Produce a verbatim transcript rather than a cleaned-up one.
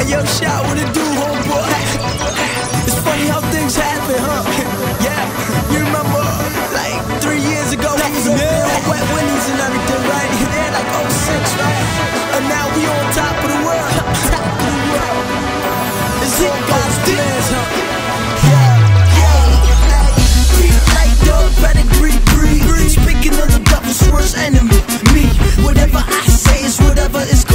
Yo, Sha, what it do, homeboy? It's funny how things happen, huh? Yeah, you remember, like, three years ago, we was up there on wet willies and everything, right? Yeah, like oh six, right? And now we on top of the world. Top of the world. It's all God's plans, huh? Yeah, yeah. Breathe like dog, pedigree, breathe. Speaking of the devil's worst enemy, me. Whatever I say is whatever is